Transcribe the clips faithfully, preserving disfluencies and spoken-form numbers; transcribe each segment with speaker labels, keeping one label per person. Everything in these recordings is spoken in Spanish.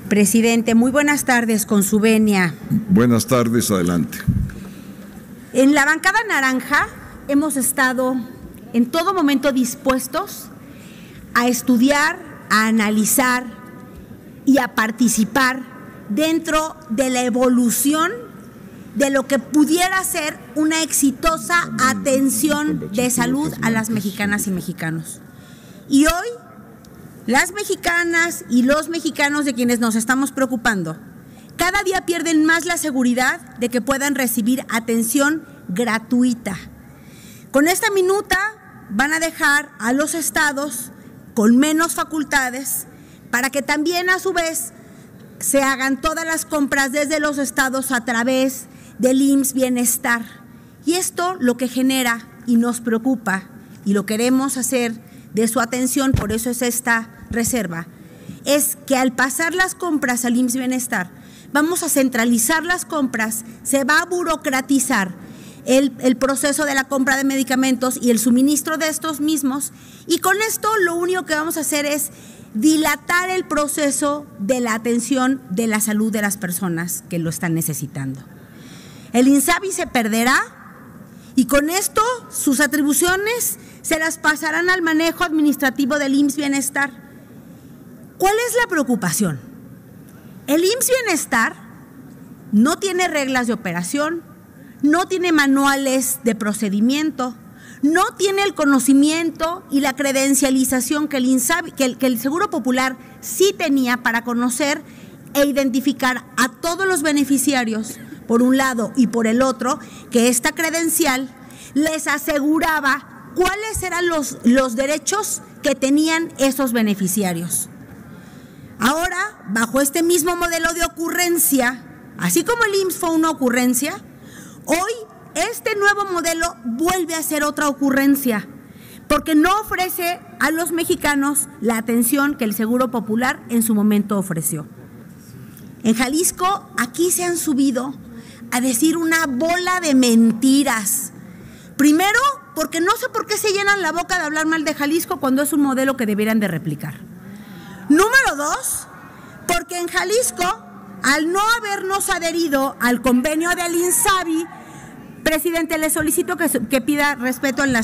Speaker 1: Presidente, muy buenas tardes, con su venia.
Speaker 2: Buenas tardes, adelante.
Speaker 1: En la bancada naranja hemos estado en todo momento dispuestos a estudiar, a analizar y a participar dentro de la evolución de lo que pudiera ser una exitosa atención de salud a las mexicanas y mexicanos. Y hoy, las mexicanas y los mexicanos de quienes nos estamos preocupando, cada día pierden más la seguridad de que puedan recibir atención gratuita. Con esta minuta van a dejar a los estados con menos facultades para que también a su vez se hagan todas las compras desde los estados a través del I M S S Bienestar. Y esto lo que genera y nos preocupa, y lo queremos hacer de su atención, por eso es esta reserva, es que al pasar las compras al I M S S Bienestar, vamos a centralizar las compras, se va a burocratizar el, el proceso de la compra de medicamentos y el suministro de estos mismos, y con esto lo único que vamos a hacer es dilatar el proceso de la atención de la salud de las personas que lo están necesitando. El INSABI se perderá y con esto sus atribuciones se las pasarán al manejo administrativo del I M S S Bienestar. ¿Cuál es la preocupación? El I M S S Bienestar no tiene reglas de operación, no tiene manuales de procedimiento, no tiene el conocimiento y la credencialización que el INSABI, que el, que el Seguro Popular sí tenía para conocer e identificar a todos los beneficiarios, por un lado y por el otro, que esta credencial les aseguraba cuáles eran los, los derechos que tenían esos beneficiarios. Ahora, bajo este mismo modelo de ocurrencia, así como el I M S S fue una ocurrencia, hoy este nuevo modelo vuelve a ser otra ocurrencia, porque no ofrece a los mexicanos la atención que el Seguro Popular en su momento ofreció. En Jalisco, aquí se han subido a decir una bola de mentiras. Primero, porque no sé por qué se llenan la boca de hablar mal de Jalisco cuando es un modelo que deberían de replicar. Número dos, porque en Jalisco, al no habernos adherido al convenio del INSABI, presidente, le solicito que, que pida respeto en la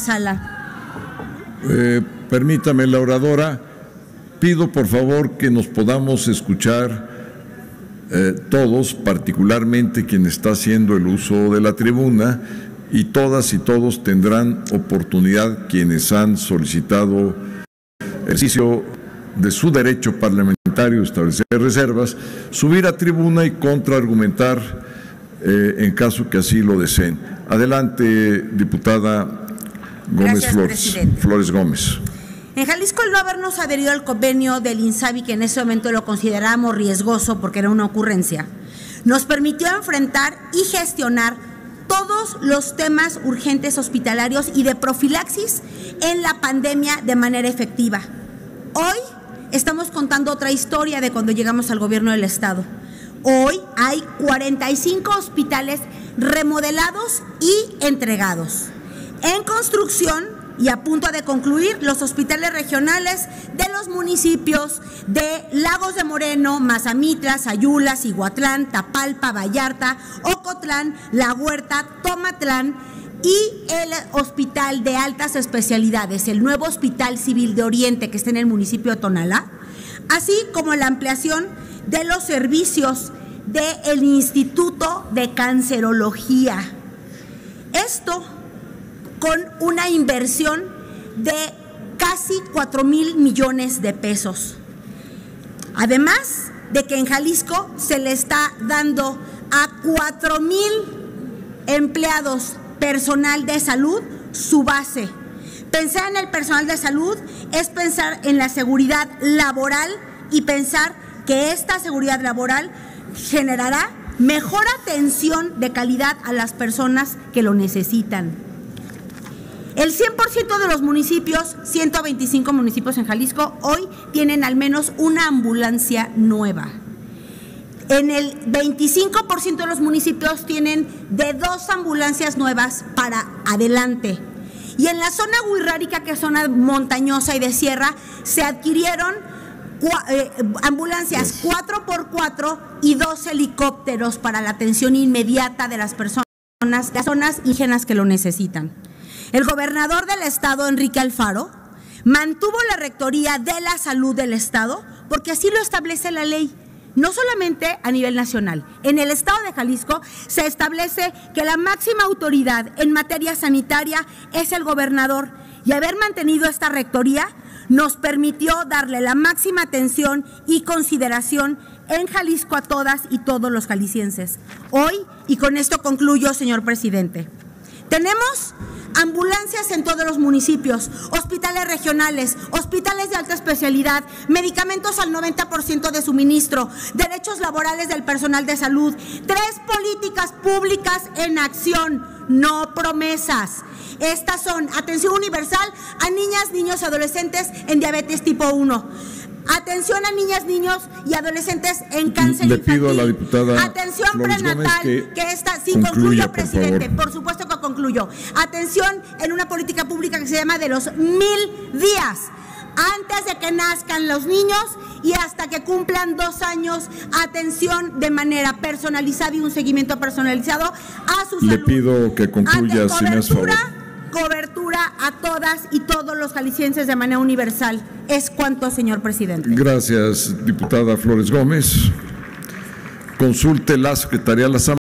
Speaker 1: sala.
Speaker 2: Eh, permítame, la oradora, pido por favor que nos podamos escuchar eh, todos, particularmente quien está haciendo el uso de la tribuna, y todas y todos tendrán oportunidad, quienes han solicitado ejercicio de su derecho parlamentario, establecer reservas, subir a tribuna y contraargumentar eh, en caso que así lo deseen. Adelante, diputada Gómez
Speaker 1: Gracias,
Speaker 2: Flores,
Speaker 1: presidente.
Speaker 2: Flores Gómez.
Speaker 1: En Jalisco, el no habernos adherido al convenio del INSABI, que en ese momento lo considerábamos riesgoso porque era una ocurrencia, nos permitió enfrentar y gestionar todos los temas urgentes hospitalarios y de profilaxis en la pandemia de manera efectiva. Hoy estamos contando otra historia de cuando llegamos al gobierno del estado. Hoy hay cuarenta y cinco hospitales remodelados y entregados. En construcción y a punto de concluir los hospitales regionales de los municipios de Lagos de Moreno, Mazamitla, Sayula, Cihuatlán, Tapalpa, Vallarta, Ocotlán, La Huerta, Tomatlán y el Hospital de Altas Especialidades, el nuevo Hospital Civil de Oriente que está en el municipio de Tonalá, así como la ampliación de los servicios del Instituto de Cancerología. Esto con una inversión de casi cuatro mil millones de pesos. Además de que en Jalisco se le está dando a cuatro mil empleados personal de salud su base. Pensar en el personal de salud es pensar en la seguridad laboral y pensar que esta seguridad laboral generará mejor atención de calidad a las personas que lo necesitan. El cien por ciento de los municipios, ciento veinticinco municipios en Jalisco, hoy tienen al menos una ambulancia nueva. En el veinticinco por ciento de los municipios tienen de dos ambulancias nuevas para adelante. Y en la zona huirrárica, que es zona montañosa y de sierra, se adquirieron eh, ambulancias cuatro por cuatro y dos helicópteros para la atención inmediata de las personas, las zonas indígenas que lo necesitan. El gobernador del estado, Enrique Alfaro, mantuvo la rectoría de la salud del estado porque así lo establece la ley. No solamente a nivel nacional, en el estado de Jalisco se establece que la máxima autoridad en materia sanitaria es el gobernador, y haber mantenido esta rectoría nos permitió darle la máxima atención y consideración en Jalisco a todas y todos los jaliscienses. Hoy, y con esto concluyo, señor presidente, tenemos ambulancias en todos los municipios, hospitales regionales, hospitales de alta especialidad, medicamentos al noventa por ciento de suministro, derechos laborales del personal de salud, tres políticas públicas en acción, no promesas. Estas son atención universal a niñas, niños y adolescentes en diabetes tipo uno. Atención a niñas, niños y adolescentes en cáncer
Speaker 2: Le
Speaker 1: infantil.
Speaker 2: pido a la diputada
Speaker 1: Atención
Speaker 2: Flores
Speaker 1: prenatal,
Speaker 2: Gómez que,
Speaker 1: que esta, sí,
Speaker 2: concluya,
Speaker 1: concluyo,
Speaker 2: por
Speaker 1: presidente,
Speaker 2: favor.
Speaker 1: por supuesto que concluyo. Atención en una política pública que se llama de los mil días, antes de que nazcan los niños y hasta que cumplan dos años, atención de manera personalizada y un seguimiento personalizado a su salud.
Speaker 2: Le pido que concluya, si me hace favor.
Speaker 1: Cobertura a todas y todos los jaliscienses de manera universal. Es cuanto, señor presidente.
Speaker 2: Gracias, diputada Flores Gómez. Consulte la Secretaría de la